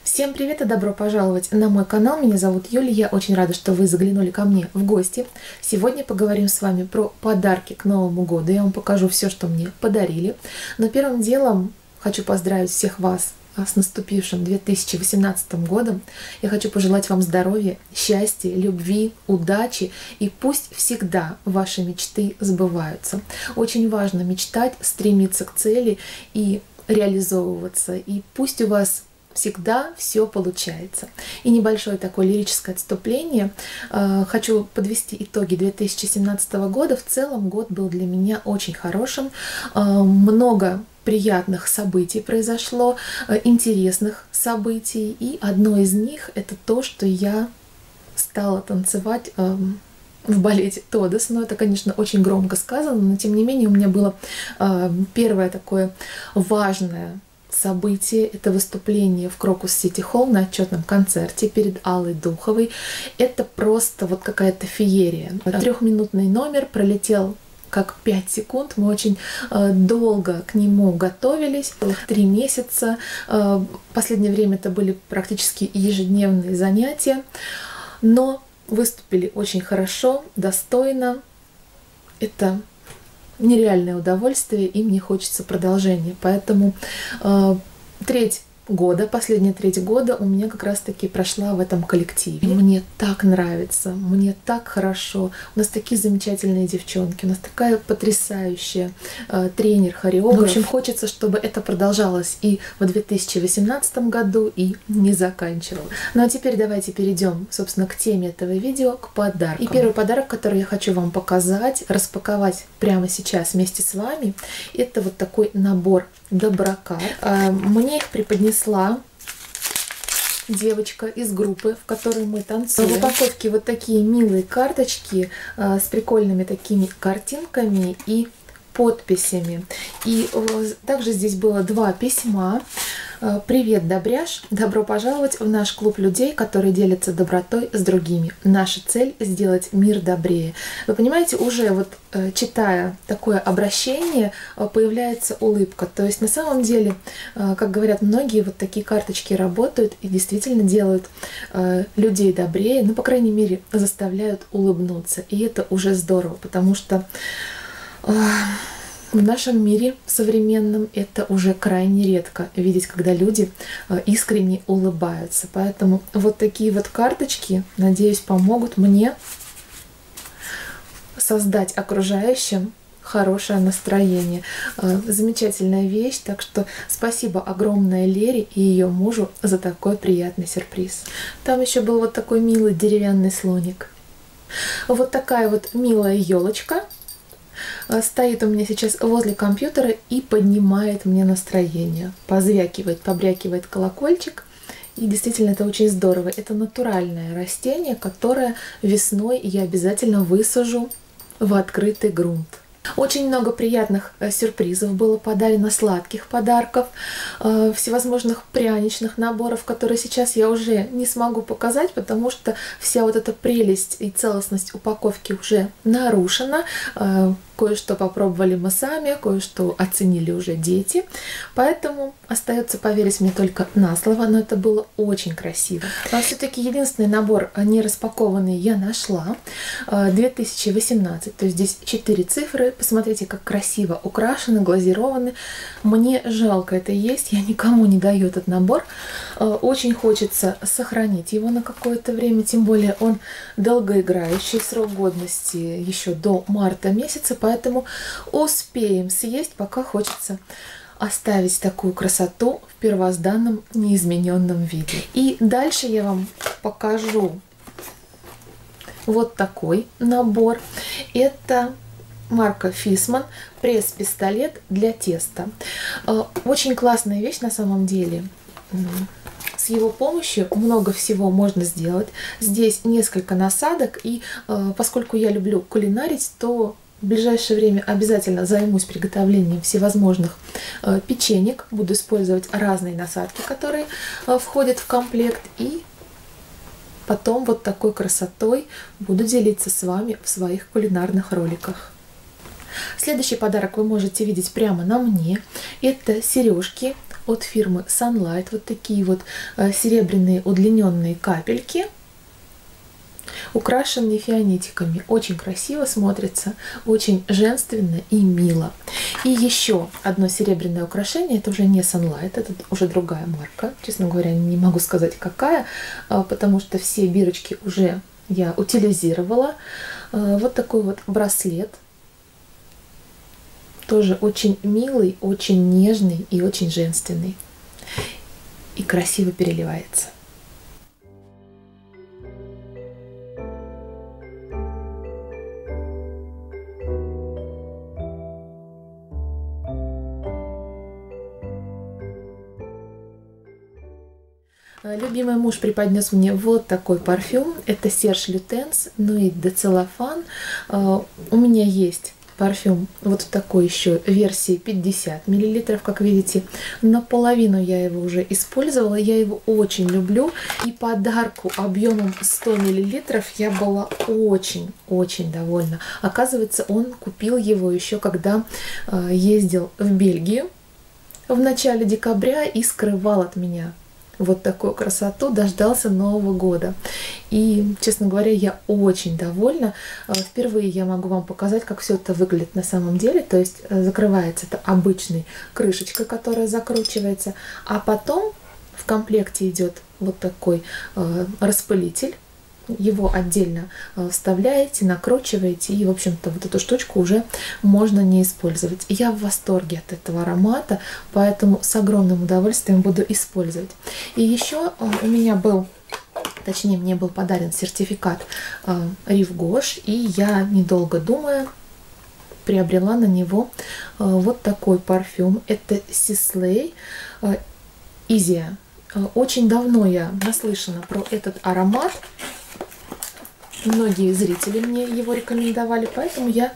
Всем привет и добро пожаловать на мой канал. Меня зовут Юля, я очень рада, что вы заглянули ко мне в гости. Сегодня поговорим с вами про подарки к Новому году. Я вам покажу все, что мне подарили. Но первым делом хочу поздравить всех вас с наступившим 2018 годом. Я хочу пожелать вам здоровья, счастья, любви, удачи, и пусть всегда ваши мечты сбываются. Очень важно мечтать, стремиться к цели и реализовываться, и пусть у вас всегда все получается. И небольшое такое лирическое отступление. Хочу подвести итоги 2017 года. В целом год был для меня очень хорошим. Много приятных событий произошло, интересных событий. И одно из них — это то, что я стала танцевать в балете Тодос. Но это, конечно, очень громко сказано, но тем не менее у меня было первое такое важное событие. Это выступление в Крокус Сити Холл на отчетном концерте перед Аллой Духовой. Это просто вот какая-то феерия. Трехминутный номер пролетел как 5 секунд. Мы очень долго к нему готовились, 3 месяца. В последнее время это были практически ежедневные занятия, но выступили очень хорошо, достойно. Это нереальное удовольствие, и мне хочется продолжения. Поэтому последняя треть года у меня как раз-таки прошла в этом коллективе. Мне так нравится, мне так хорошо. У нас такие замечательные девчонки, у нас такая потрясающая тренер, хореограф. В общем, хочется, чтобы это продолжалось и в 2018 году, и не заканчивалось. Ну а теперь давайте перейдем, собственно, к теме этого видео, к подаркам. И первый подарок, который я хочу вам показать, распаковать прямо сейчас вместе с вами, это вот такой набор доброкарт. Мне их преподнесла девочка из группы, в которой мы танцуем. В упаковке вот такие милые карточки с прикольными такими картинками и подписями. И также здесь было 2 письма. Привет, Добряш! Добро пожаловать в наш клуб людей, которые делятся добротой с другими. Наша цель — сделать мир добрее. Вы понимаете, уже вот читая такое обращение, появляется улыбка. То есть на самом деле, как говорят многие, вот такие карточки работают и действительно делают людей добрее, ну, по крайней мере, заставляют улыбнуться. И это уже здорово, потому что в нашем мире современном это уже крайне редко видеть, когда люди искренне улыбаются. Поэтому вот такие вот карточки, надеюсь, помогут мне создать окружающим хорошее настроение. Замечательная вещь, так что спасибо огромное Лере и ее мужу за такой приятный сюрприз. Там еще был вот такой милый деревянный слоник. Вот такая вот милая елочка стоит у меня сейчас возле компьютера и поднимает мне настроение. Позвякивает, побрякивает колокольчик. И действительно это очень здорово. Это натуральное растение, которое весной я обязательно высажу в открытый грунт. Очень много приятных сюрпризов было подарено, сладких подарков, всевозможных пряничных наборов, которые сейчас я уже не смогу показать, потому что вся вот эта прелесть и целостность упаковки уже нарушена. Кое-что попробовали мы сами, кое-что оценили уже дети. Поэтому остается поверить мне только на слово, но это было очень красиво. А все-таки единственный набор не распакованный я нашла. 2018, то есть здесь 4 цифры. Посмотрите, как красиво украшены, глазированы. Мне жалко это есть, я никому не даю этот набор. Очень хочется сохранить его на какое-то время, тем более он долгоиграющий, срок годности еще до марта месяца, поэтому успеем съесть, пока хочется оставить такую красоту в первозданном неизмененном виде. И дальше я вам покажу вот такой набор. Это марка Фисман, пресс-пистолет для теста. Очень классная вещь на самом деле. С его помощью много всего можно сделать. Здесь несколько насадок, и поскольку я люблю кулинарить, то в ближайшее время обязательно займусь приготовлением всевозможных печенек. Буду использовать разные насадки, которые входят в комплект, и потом вот такой красотой буду делиться с вами в своих кулинарных роликах. Следующий подарок вы можете видеть прямо на мне. Это сережки от фирмы Sunlight. Вот такие вот серебряные удлиненные капельки, украшенные фианитиками. Очень красиво смотрится, очень женственно и мило. И еще одно серебряное украшение, это уже не Sunlight, это уже другая марка. Честно говоря, не могу сказать какая, потому что все бирочки уже я утилизировала. Вот такой вот браслет. Тоже очень милый, очень нежный и очень женственный. И красиво переливается. Любимый муж преподнес мне вот такой парфюм. Это Serge Lutens Nuit de Cellophane. У меня есть парфюм вот в такой еще версии 50 мл, как видите. Наполовину я его уже использовала. Я его очень люблю. И подарку объемом 100 мл я была очень довольна. Оказывается, он купил его еще когда ездил в Бельгию в начале декабря и скрывал от меня вот такую красоту, дождался Нового года. И, честно говоря, я очень довольна. Впервые я могу вам показать, как все это выглядит на самом деле. То есть закрывается это обычной крышечкой, которая закручивается, а потом в комплекте идет вот такой распылитель. Его отдельно вставляете, накручиваете, и, в общем-то, вот эту штучку уже можно не использовать. Я в восторге от этого аромата, поэтому с огромным удовольствием буду использовать. И еще у меня был, точнее, мне был подарен сертификат Rive Gauche, и я, недолго думая, приобрела на него вот такой парфюм. Это Sisley Isia. Очень давно я наслышана про этот аромат. Многие зрители мне его рекомендовали, поэтому я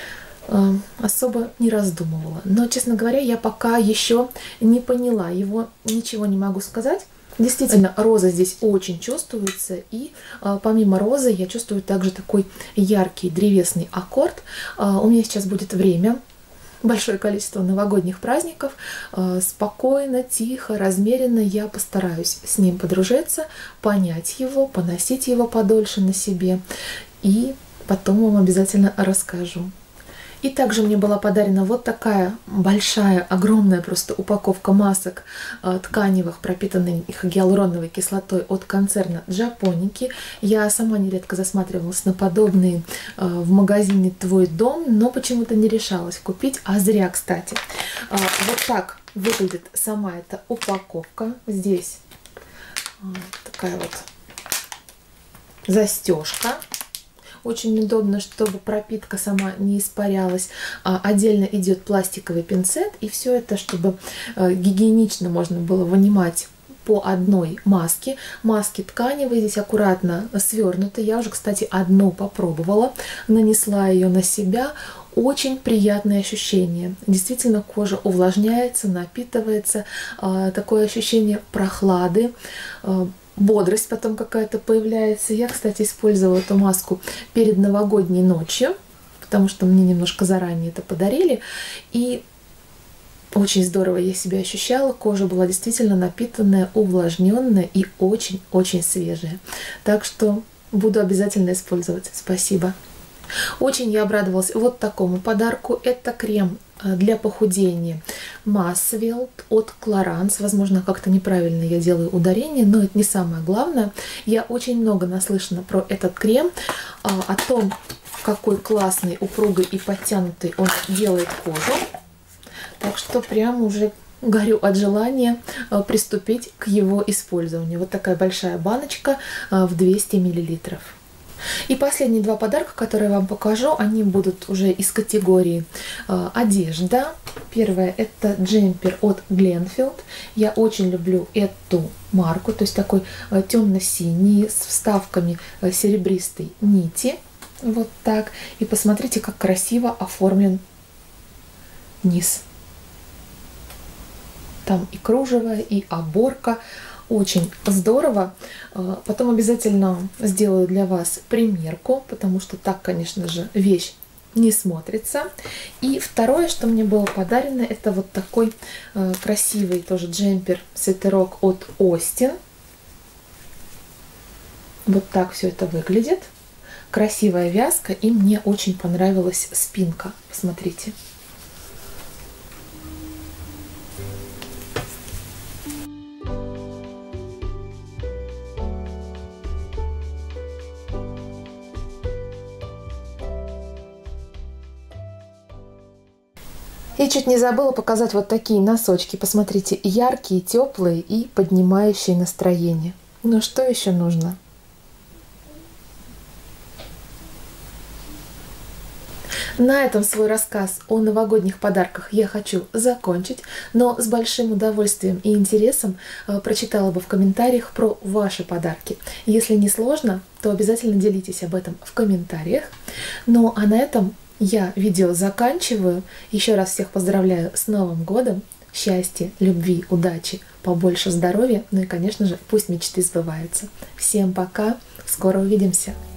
особо не раздумывала. Но, честно говоря, я пока еще не поняла его, ничего не могу сказать. Действительно, роза здесь очень чувствуется, и помимо розы я чувствую также такой яркий древесный аккорд. У меня сейчас будет время, большое количество новогодних праздников, спокойно, тихо, размеренно я постараюсь с ним подружиться, понять его, поносить его подольше на себе, и потом вам обязательно расскажу. И также мне была подарена вот такая большая, огромная просто упаковка масок тканевых, пропитанных гиалуроновой кислотой от концерна Джапоники. Я сама нередко засматривалась на подобные в магазине «Твой дом», но почему-то не решалась купить, а зря, кстати. Вот так выглядит сама эта упаковка. Здесь такая вот застежка. Очень удобно, чтобы пропитка сама не испарялась. Отдельно идет пластиковый пинцет, и все это, чтобы гигиенично можно было вынимать по одной маске. Маски тканевые, здесь аккуратно свернуты. Я уже, кстати, одну попробовала, нанесла ее на себя. Очень приятное ощущение. Действительно, кожа увлажняется, напитывается. Такое ощущение прохлады. Бодрость потом какая-то появляется. Я, кстати, использовала эту маску перед новогодней ночью, потому что мне немножко заранее это подарили. И очень здорово я себя ощущала. Кожа была действительно напитанная, увлажненная и очень-очень свежая. Так что буду обязательно использовать. Спасибо. Очень я обрадовалась вот такому подарку. Это крем для похудения Massveld от Clarins. Возможно, как-то неправильно я делаю ударение, но это не самое главное. Я очень много наслышана про этот крем, о том, какой классный, упругый и подтянутый он делает кожу. Так что прям уже горю от желания приступить к его использованию. Вот такая большая баночка в 200 мл. И последние два подарка, которые я вам покажу, они будут уже из категории одежда. Первое — это джемпер от Glenfield. Я очень люблю эту марку, то есть такой темно-синий с вставками серебристой нити. Вот так. И посмотрите, как красиво оформлен низ. Там и кружево, и оборка. Очень здорово. Потом обязательно сделаю для вас примерку, потому что так, конечно же, вещь не смотрится. И второе, что мне было подарено, это вот такой красивый тоже джемпер-свитерок от Остин. Вот так все это выглядит. Красивая вязка, и мне очень понравилась спинка. Посмотрите. И чуть не забыла показать вот такие носочки. Посмотрите, яркие, теплые и поднимающие настроение. Ну что еще нужно? На этом свой рассказ о новогодних подарках я хочу закончить, но с большим удовольствием и интересом прочитала бы в комментариях про ваши подарки. Если не сложно, то обязательно делитесь об этом в комментариях. Ну а на этом я видео заканчиваю. Еще раз всех поздравляю с Новым годом. Счастья, любви, удачи, побольше здоровья. Ну и, конечно же, пусть мечты сбываются. Всем пока. Скоро увидимся.